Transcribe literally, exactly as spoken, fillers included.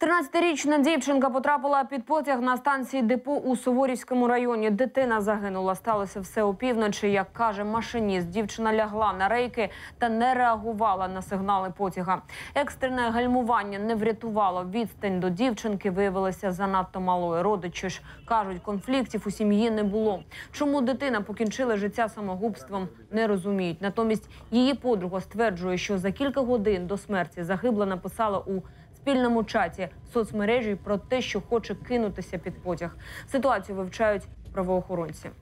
тринадцятирічна дівчинка потрапила під потяг на станції депо у Суворівському районі. Дитина загинула. Сталося все опівночі. Як каже машиніст, дівчина лягла на рейки та не реагувала на сигнали потяга. Екстрене гальмування не врятувало. Відстань до дівчинки виявилася занадто малою. Родичі ж кажуть, конфліктів у сім'ї не було. Чому дитина покінчила життя самогубством, не розуміють. Натомість її подруга стверджує, що за кілька годин до смерті загибла написала у спільному чаті в соцмережі про те, що хоче кинутися під потяг. Ситуацію вивчають правоохоронці.